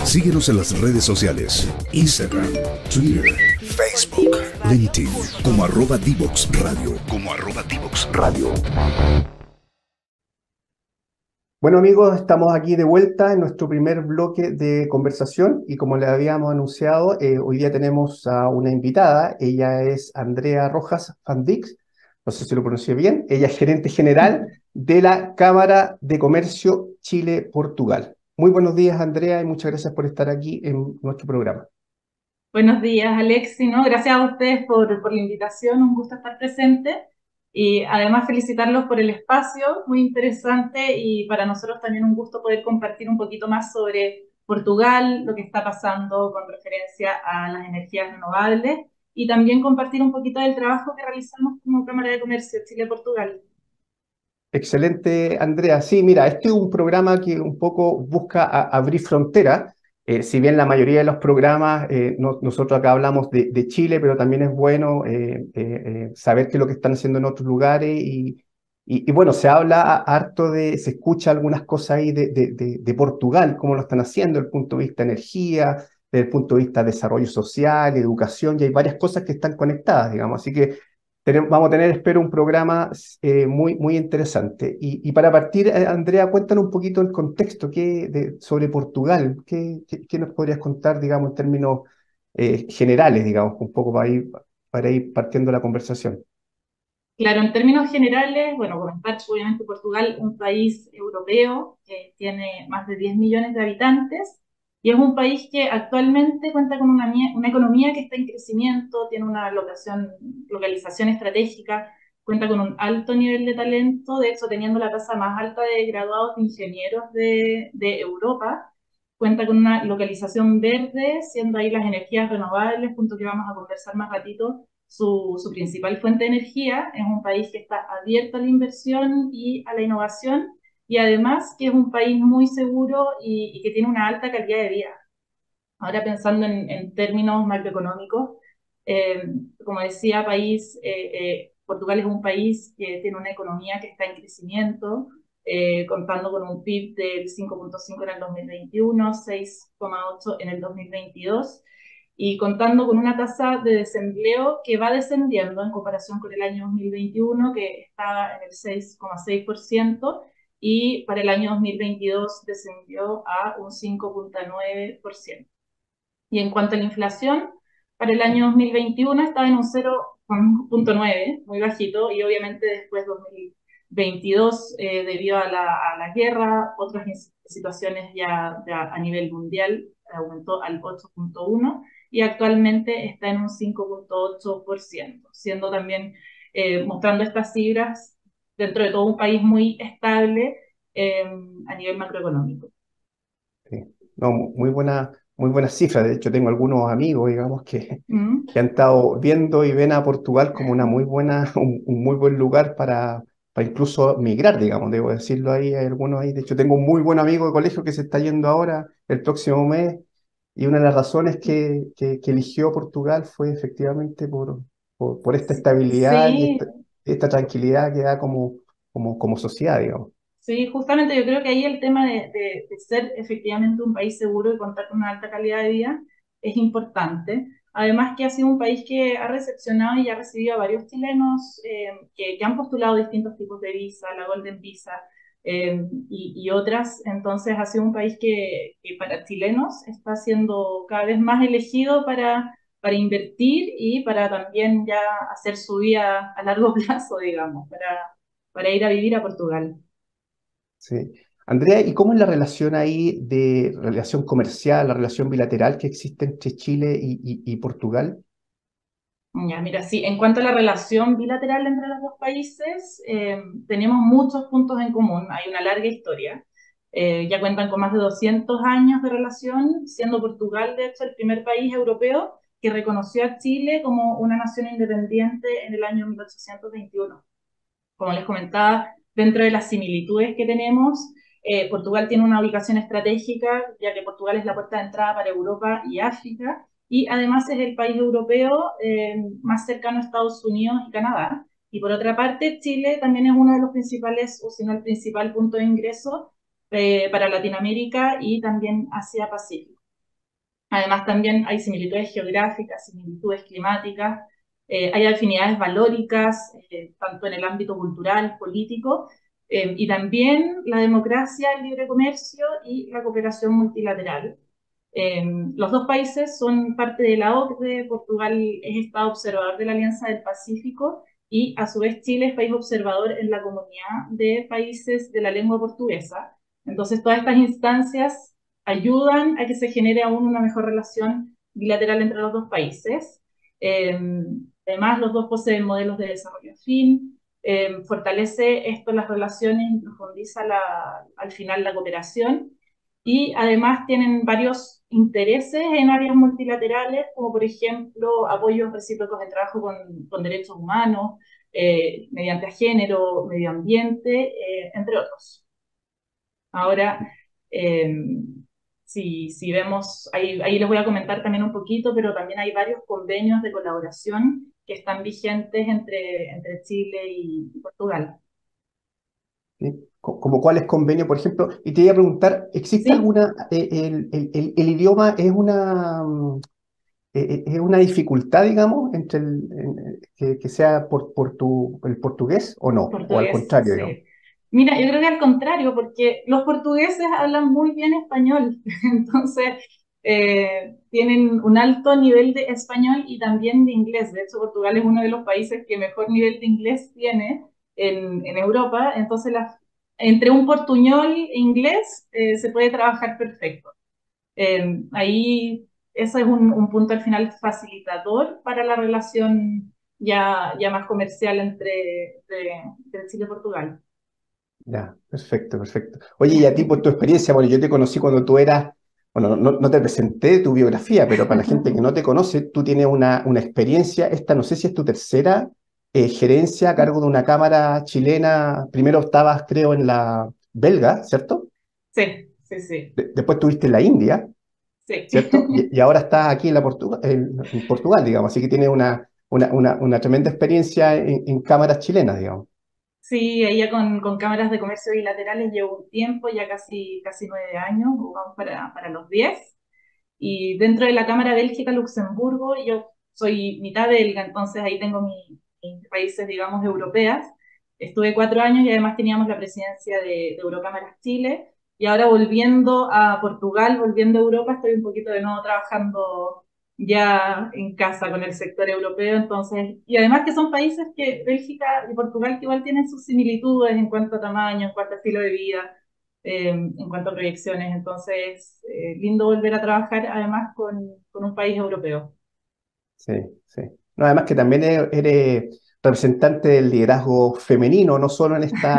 Síguenos en las redes sociales, Instagram, Twitter, Facebook, LinkedIn, como @Divoxradio, Bueno amigos, estamos aquí de vuelta en nuestro primer bloque de conversación y como les habíamos anunciado, hoy día tenemos a una invitada. Ella es Andrea Rojas Van Dijk, no sé si lo pronuncié bien. Ella es gerente general de la Cámara de Comercio Chile-Portugal. Muy buenos días, Andrea, y muchas gracias por estar aquí en nuestro programa. Buenos días, Alexi, ¿no? Gracias a ustedes por la invitación, un gusto estar presente y además felicitarlos por el espacio, muy interesante y para nosotros también un gusto poder compartir un poquito más sobre Portugal, lo que está pasando con referencia a las energías renovables y también compartir un poquito del trabajo que realizamos como Cámara de Comercio Chile-Portugal. Excelente, Andrea. Sí, mira, este es un programa que un poco busca abrir fronteras. Si bien la mayoría de los programas, nosotros acá hablamos de Chile, pero también es bueno saber qué es lo que están haciendo en otros lugares. Y bueno, se habla harto se escucha algunas cosas ahí de Portugal, cómo lo están haciendo desde el punto de vista de energía, desde el punto de vista de desarrollo social, educación, y hay varias cosas que están conectadas, digamos. Así que vamos a tener, espero, un programa muy interesante. Y para partir, Andrea, cuéntanos un poquito el contexto sobre Portugal. ¿Qué nos podrías contar, digamos, en términos generales, digamos, un poco para ir partiendo la conversación? Claro, en términos generales, bueno, comentar que obviamente Portugal, un país europeo que tiene más de 10 millones de habitantes y es un país que actualmente cuenta con una economía que está en crecimiento, tiene una localización estratégica, cuenta con un alto nivel de talento, de hecho teniendo la tasa más alta de graduados de ingenieros de Europa, cuenta con una localización verde, siendo ahí las energías renovables, punto que vamos a conversar más ratito su principal fuente de energía. Es un país que está abierto a la inversión y a la innovación y además que es un país muy seguro y que tiene una alta calidad de vida. Ahora pensando en términos macroeconómicos, eh, como decía, Portugal es un país que tiene una economía que está en crecimiento, contando con un PIB del 5,5 en el 2021, 6,8 en el 2022 y contando con una tasa de desempleo que va descendiendo en comparación con el año 2021, que estaba en el 6,6%, y para el año 2022 descendió a un 5,9%. Y en cuanto a la inflación, para el año 2021 estaba en un 0,9, muy bajito, y obviamente después 2022, debido a la guerra, otras situaciones ya a nivel mundial, aumentó al 8,1 y actualmente está en un 5,8%, siendo también, mostrando estas cifras dentro de todo un país muy estable eh, a nivel macroeconómico. Sí. No, muy buenas cifras. De hecho, tengo algunos amigos, digamos, ¿Mm? que han estado viendo y ven a Portugal como una un muy buen lugar para incluso migrar, digamos, debo decirlo ahí, hay algunos ahí. De hecho, tengo un muy buen amigo de colegio que se está yendo ahora el próximo mes y una de las razones que eligió Portugal fue efectivamente por esta estabilidad y Sí, esta tranquilidad que da como sociedad, digamos. sí, justamente yo creo que ahí el tema de ser efectivamente un país seguro y contar con una alta calidad de vida es importante. Además que ha sido un país que ha recepcionado y ha recibido a varios chilenos que han postulado distintos tipos de visa, la Golden Visa y otras. Entonces ha sido un país que para chilenos está siendo cada vez más elegido para invertir y para también ya hacer su vida a largo plazo, digamos, para ir a vivir a Portugal. Sí. Andrea, ¿y cómo es la relación ahí de relación comercial, la relación bilateral que existe entre Chile y Portugal? Ya, mira, sí, en cuanto a la relación bilateral entre los dos países, tenemos muchos puntos en común, hay una larga historia. Ya cuentan con más de 200 años de relación, siendo Portugal, de hecho, el primer país europeo que reconoció a Chile como una nación independiente en el año 1821. Como les comentaba, dentro de las similitudes que tenemos, Portugal tiene una ubicación estratégica, ya que Portugal es la puerta de entrada para Europa y África, y además es el país europeo más cercano a Estados Unidos y Canadá. Y por otra parte, Chile también es uno de los principales, o si no el principal punto de ingreso para Latinoamérica y también Asia-Pacífico. Además, también hay similitudes geográficas, similitudes climáticas, hay afinidades valóricas, tanto en el ámbito cultural, político, y también la democracia, el libre comercio y la cooperación multilateral. Los dos países son parte de la OCDE, Portugal es Estado observador de la Alianza del Pacífico y a su vez Chile es país observador en la Comunidad de Países de la Lengua Portuguesa. Entonces todas estas instancias ayudan a que se genere aún una mejor relación bilateral entre los dos países. Además, los dos poseen modelos de desarrollo afín, fortalece esto las relaciones y profundiza al final la cooperación. Y además tienen varios intereses en áreas multilaterales, como por ejemplo apoyos recíprocos en trabajo con derechos humanos, mediante género, medio ambiente, entre otros. Ahora, eh, si vemos, ahí les voy a comentar también un poquito, pero también hay varios convenios de colaboración que están vigentes entre Chile y Portugal. ¿Sí? Como cuáles convenios, por ejemplo, y te iba a preguntar, ¿existe ¿Sí? alguna, el idioma es una dificultad, digamos, entre que sea el portugués o no? O al Portugués, contrario, digamos. sí. Mira, yo creo que al contrario, porque los portugueses hablan muy bien español, entonces tienen un alto nivel de español y también de inglés. De hecho, Portugal es uno de los países que mejor nivel de inglés tiene en Europa, entonces entre un portuñol e inglés se puede trabajar perfecto. Ahí ese es un punto al final facilitador para la relación ya más comercial entre Chile y Portugal. Ya, perfecto, perfecto. Oye, y a ti por tu experiencia, bueno, yo te conocí cuando tú eras, bueno, no te presenté tu biografía, pero para la gente que no te conoce, tú tienes una experiencia, esta no sé si es tu tercera gerencia a cargo de una cámara chilena, primero estabas, creo, en la belga, ¿cierto? Sí, sí, sí, Después tuviste en la India, sí. ¿cierto? Y ahora estás aquí en, en Portugal, digamos, así que tienes una tremenda experiencia en cámaras chilenas, digamos. Sí, ahí ya con cámaras de comercio bilaterales llevo un tiempo, ya casi 9 años, vamos para los 10. Y dentro de la Cámara Bélgica-Luxemburgo, yo soy mitad belga, entonces ahí tengo mis raíces, digamos, europeas. Estuve 4 años y además teníamos la presidencia de Eurocámaras Chile. Y ahora volviendo a Portugal, volviendo a Europa, estoy un poquito de nuevo trabajando ya en casa con el sector europeo. Entonces, y además que son países que Bélgica y Portugal que igual tienen sus similitudes en cuanto a tamaño, en cuanto a estilo de vida, en cuanto a proyecciones. Entonces, lindo volver a trabajar además con un país europeo. Sí, sí. No, además que también eres representante del liderazgo femenino, no solo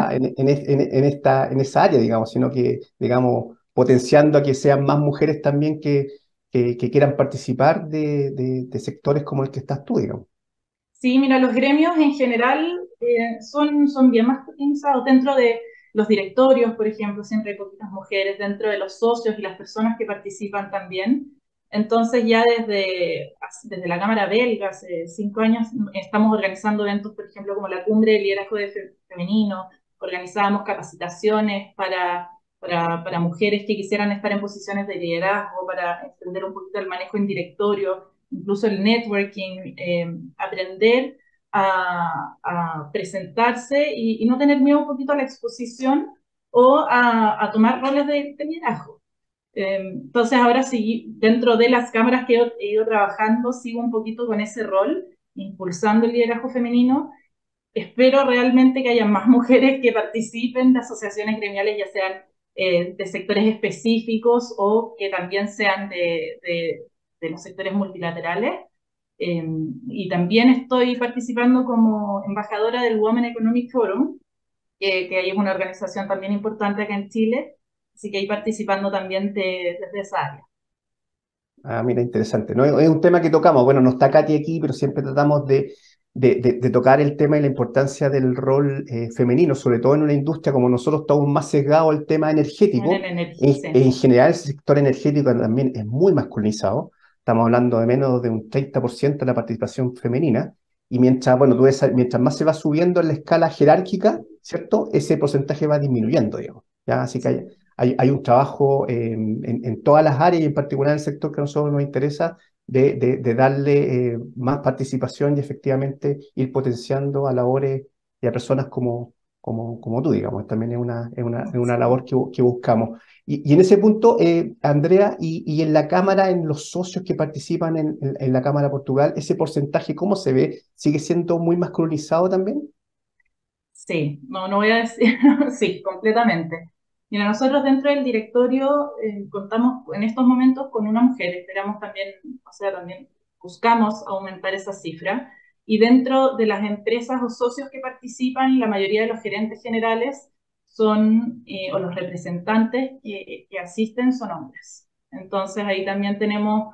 en esa área, digamos, sino que, digamos, potenciando a que sean más mujeres también que quieran participar de sectores como el que estás tú, digamos. Sí, mira, los gremios en general son bien masculinizados. Dentro de los directorios, por ejemplo, siempre hay poquitas mujeres, dentro de los socios y las personas que participan también. Entonces ya desde la Cámara Belga, hace 5 años, estamos organizando eventos, por ejemplo, como la Cumbre de Liderazgo Femenino, organizábamos capacitaciones para mujeres que quisieran estar en posiciones de liderazgo, para entender un poquito el manejo en directorio, incluso el networking, aprender a presentarse y no tener miedo un poquito a la exposición o a tomar roles de liderazgo. Entonces ahora sí, dentro de las cámaras que he ido trabajando, sigo un poquito con ese rol, impulsando el liderazgo femenino. Espero realmente que haya más mujeres que participen de asociaciones gremiales, ya sean de sectores específicos o que también sean de los sectores multilaterales. Eh, y también estoy participando como embajadora del Women Economic Forum, que ahí es una organización también importante acá en Chile, así que ahí participando también desde esa área. Ah, mira, interesante. ¿No? Es un tema que tocamos. Bueno, no está Katy aquí, pero siempre tratamos de tocar el tema y la importancia del rol femenino, sobre todo en una industria como nosotros estamos más sesgados al tema En energético. energía, sí. En general, el sector energético también es muy masculinizado. Estamos hablando de menos de un 30% de la participación femenina. Y mientras, bueno, mientras más se va subiendo en la escala jerárquica, ¿cierto? Ese porcentaje va disminuyendo, digamos. ¿Ya? Así que Sí. hay un trabajo en todas las áreas y en particular en el sector que a nosotros nos interesa de darle más participación y efectivamente ir potenciando a labores y a personas como tú, digamos. También es una labor que buscamos. Y en ese punto, Andrea, y en la Cámara, en los socios que participan en la Cámara Portugal, ese porcentaje, ¿cómo se ve? ¿Sigue siendo muy masculinizado también? Sí, no voy a decir, sí, completamente. Mira, nosotros dentro del directorio contamos en estos momentos con una mujer, esperamos también, o sea, también buscamos aumentar esa cifra. Y dentro de las empresas o socios que participan, la mayoría de los gerentes generales son, o los representantes que asisten son hombres. Entonces ahí también tenemos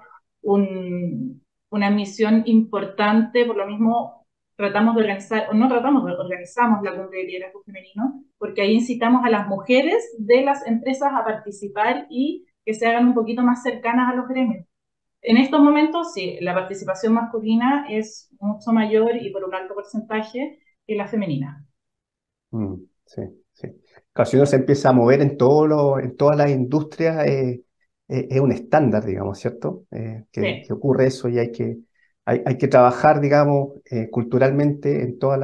una misión importante, por lo mismo tratamos de organizar, o no tratamos, organizamos la cumbre de liderazgo femenino, porque ahí incitamos a las mujeres de las empresas a participar y que se hagan un poquito más cercanas a los gremios. En estos momentos, sí, la participación masculina es mucho mayor y por un alto porcentaje que la femenina. Sí, sí. Claro, si uno se empieza a mover en todas las industrias, es un estándar, digamos, ¿cierto? Que Sí, ocurre eso y hay que trabajar, digamos, culturalmente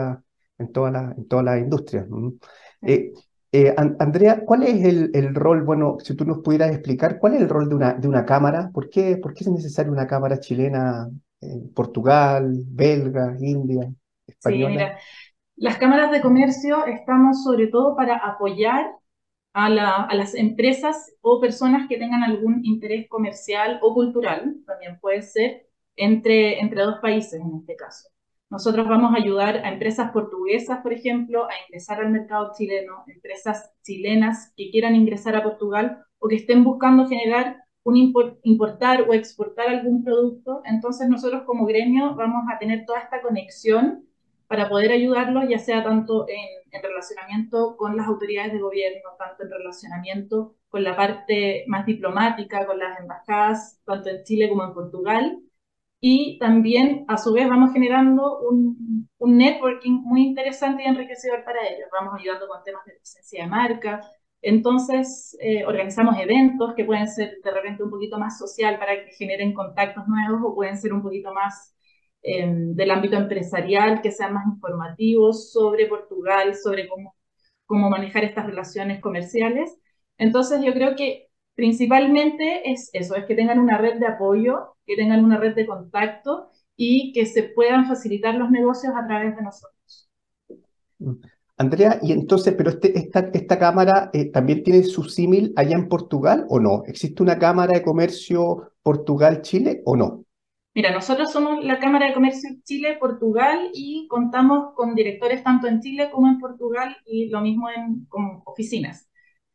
en todas las industrias. sí. Eh, Andrea, ¿cuál es el rol, bueno, si tú nos pudieras explicar, cuál es el rol de una cámara? Por qué es necesaria una cámara chilena en Portugal, belga, India, Sí, española? mira, las cámaras de comercio estamos sobre todo para apoyar a las empresas o personas que tengan algún interés comercial o cultural, también puede ser, entre dos países en este caso. Nosotros vamos a ayudar a empresas portuguesas, por ejemplo, a ingresar al mercado chileno, empresas chilenas que quieran ingresar a Portugal o que estén buscando generar importar o exportar algún producto. Entonces nosotros como gremio vamos a tener toda esta conexión para poder ayudarlos, ya sea tanto en relacionamiento con las autoridades de gobierno, tanto en relacionamiento con la parte más diplomática, con las embajadas, tanto en Chile como en Portugal. Y también, a su vez, vamos generando un networking muy interesante y enriquecedor para ellos. Vamos ayudando con temas de presencia de marca. Entonces, organizamos eventos que pueden ser de repente un poquito más social para que generen contactos nuevos o pueden ser un poquito más del ámbito empresarial, que sean más informativos sobre Portugal, sobre cómo manejar estas relaciones comerciales. Entonces yo creo que principalmente es eso, es que tengan una red de apoyo, que tengan una red de contacto y que se puedan facilitar los negocios a través de nosotros. Mm. Andrea, y entonces, pero esta cámara también tiene su símil allá en Portugal o no? ¿Existe una cámara de comercio Portugal-Chile o no? Mira, nosotros somos la Cámara de Comercio Chile, Portugal y contamos con directores tanto en Chile como en Portugal y lo mismo con oficinas.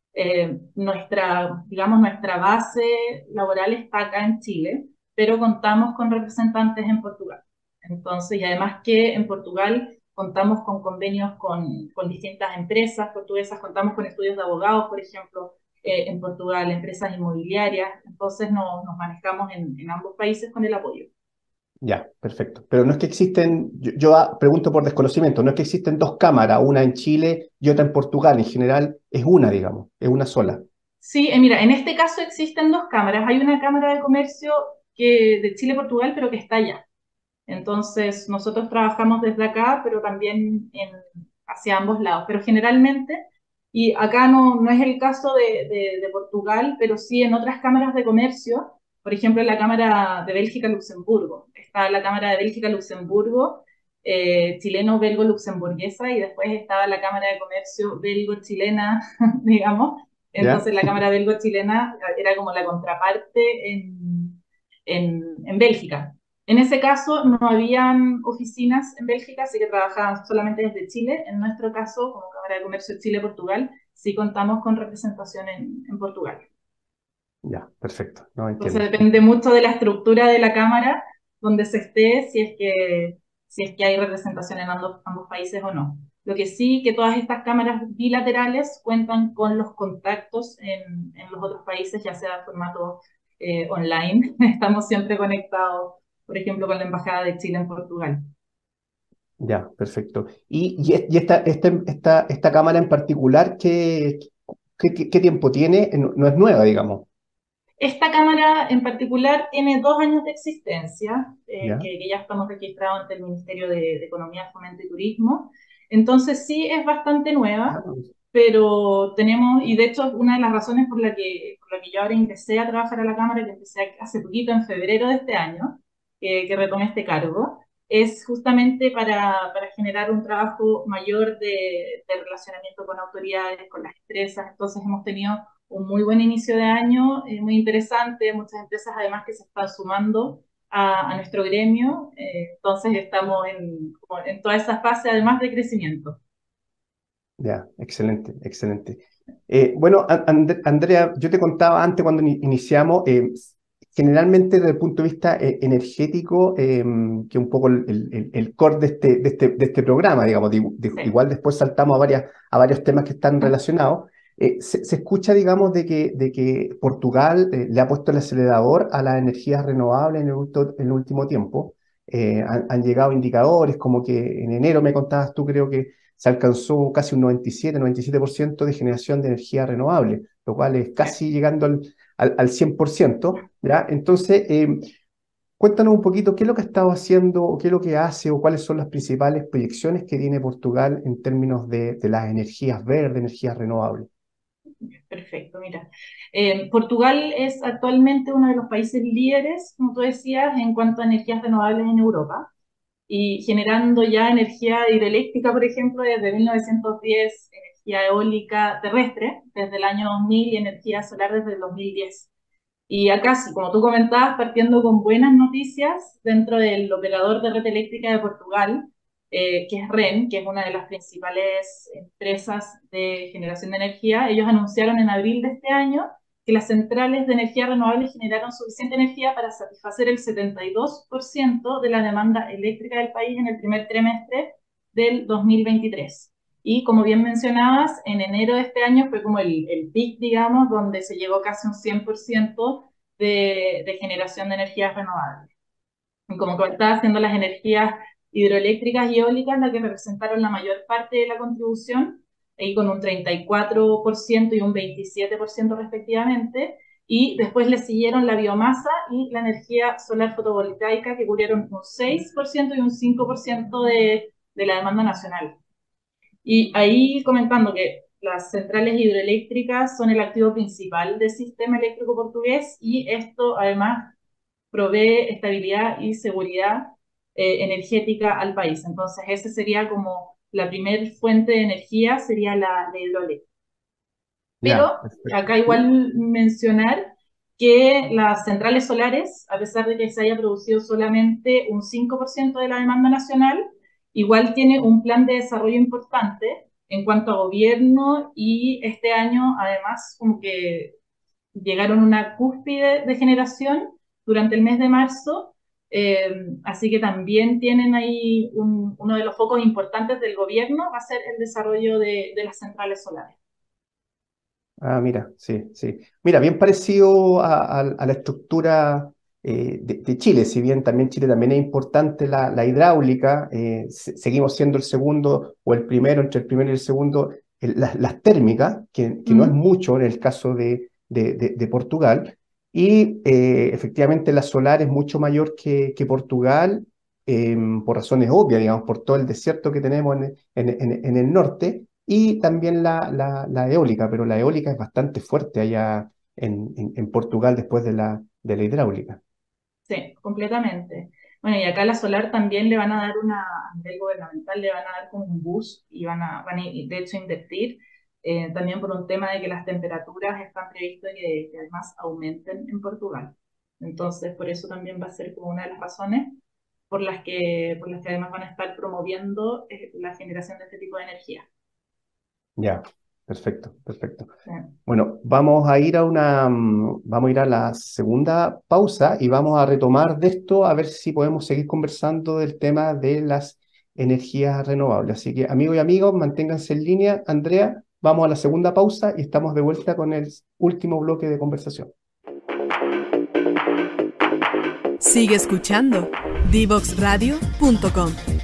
Digamos, nuestra base laboral está acá en Chile, pero contamos con representantes en Portugal. Entonces, y además que en Portugal contamos con convenios con distintas empresas portuguesas, contamos con estudios de abogados, por ejemplo, en Portugal, empresas inmobiliarias, entonces nos manejamos en ambos países con el apoyo. Ya, perfecto. Pero no es que existen, pregunto por desconocimiento, no es que existen dos cámaras, una en Chile y otra en Portugal. En general es una, digamos, es una sola. Sí, mira, en este caso existen dos cámaras. Hay una cámara de comercio de Chile-Portugal, pero que está allá. Entonces, nosotros trabajamos desde acá, pero también hacia ambos lados. Pero generalmente, y acá no es el caso de Portugal, pero sí en otras cámaras de comercio, por ejemplo, en la Cámara de Bélgica-Luxemburgo. Está la Cámara de Bélgica-Luxemburgo, chileno-belgo-luxemburguesa, y después estaba la Cámara de Comercio belgo-chilena, digamos. ¿Ya? Entonces, la Cámara belgo-chilena era como la contraparte en Bélgica. En ese caso no habían oficinas en Bélgica, así que trabajaban solamente desde Chile. En nuestro caso, como Cámara de Comercio Chile-Portugal, sí contamos con representación en Portugal. Ya, perfecto. No Entonces entiendo. depende mucho de la estructura de la Cámara donde se esté, si es que hay representación en ambos países o no. Lo que sí, que todas estas cámaras bilaterales cuentan con los contactos en los otros países, ya sea en formato online. Estamos siempre conectados, por ejemplo, con la Embajada de Chile en Portugal. Ya, perfecto. Y esta cámara en particular, ¿Qué tiempo tiene? No es nueva, digamos. Esta cámara en particular tiene 2 años de existencia, ¿Ya? que ya estamos registrados ante el Ministerio de Economía, Fomento y Turismo. Entonces sí es bastante nueva, Ah, pero tenemos, y de hecho una de las razones por la que yo ahora ingresé a trabajar a la Cámara, que empecé hace poquito, en febrero de este año, que retomé este cargo, es justamente para generar un trabajo mayor de relacionamiento con autoridades, con las empresas. Entonces hemos tenido un muy buen inicio de año, muy interesante, muchas empresas además que se están sumando a nuestro gremio, entonces estamos como en toda esa fase además de crecimiento. ya, excelente, excelente. Bueno, Andrea, yo te contaba antes cuando iniciamos, generalmente desde el punto de vista energético, que un poco el core de este programa, digamos, Sí. igual después saltamos a varios temas que están relacionados. Se escucha, digamos, de que Portugal le ha puesto el acelerador a las energías renovables en el último tiempo. Han llegado indicadores como que en enero me contabas tú, creo que se alcanzó casi un 97% de generación de energía renovable, lo cual es Sí. casi llegando al 100%, ¿ya? Entonces, cuéntanos un poquito qué es lo que ha estado haciendo, o qué es lo que hace, o cuáles son las principales proyecciones que tiene Portugal en términos de las energías verdes, energías renovables. Perfecto, mira. Portugal es actualmente uno de los países líderes, como tú decías, en cuanto a energías renovables en Europa y generando ya energía hidroeléctrica, por ejemplo, desde 1910, energía eólica terrestre desde el año 2000 y energía solar desde el 2010. Y acá, sí, como tú comentabas, partiendo con buenas noticias dentro del operador de red eléctrica de Portugal, que es REN, que es una de las principales empresas de generación de energía. Ellos anunciaron en abril de este año que las centrales de energía renovable generaron suficiente energía para satisfacer el 72% de la demanda eléctrica del país en el primer trimestre del 2023. Y como bien mencionabas, en enero de este año fue como el pic, digamos, donde se llegó casi un 100% de generación de energías renovables. Y como comentaba, siendo las energías hidroeléctricas y eólicas las que representaron la mayor parte de la contribución, y con un 34% y un 27% respectivamente, y después le siguieron la biomasa y la energía solar fotovoltaica, que cubrieron un 6% y un 5% de la demanda nacional. Y ahí comentando que las centrales hidroeléctricas son el activo principal del sistema eléctrico portugués y esto además provee estabilidad y seguridad energética al país. Entonces, esa sería como la primer fuente de energía, sería la hidroeléctrica. Ya, Pero perfecto. acá igual mencionar que las centrales solares, a pesar de que se haya producido solamente un 5% de la demanda nacional, igual tiene un plan de desarrollo importante en cuanto a gobierno y este año además como que llegaron a una cúspide de generación durante el mes de marzo, así que también tienen ahí uno de los focos importantes del gobierno, va a ser el desarrollo de las centrales solares. Ah, mira, sí, sí. Mira, bien parecido a la estructura de Chile, si bien también Chile también es importante la hidráulica, seguimos siendo el segundo o el primero, entre el primero y el segundo, las térmicas, que no es Mm. mucho en el caso de Portugal, y efectivamente la solar es mucho mayor que Portugal, por razones obvias, digamos, por todo el desierto que tenemos en el norte y también la eólica, pero la eólica es bastante fuerte allá en Portugal después de la hidráulica. Sí, completamente. Bueno, y acá a la solar también le van a dar a nivel gubernamental, le van a dar como un boost y van a de hecho invertir, también por un tema de que las temperaturas están previstas que además aumenten en Portugal. Entonces, por eso también va a ser como una de las razones por las que además van a estar promoviendo la generación de este tipo de energía. Ya, perfecto, perfecto. Sí. Bueno, vamos a ir a la segunda pausa y vamos a retomar de esto a ver si podemos seguir conversando del tema de las energías renovables. Así que, amigos y amigos, manténganse en línea. Andrea, vamos a la segunda pausa y estamos de vuelta con el último bloque de conversación. Sigue escuchando divoxradio.com.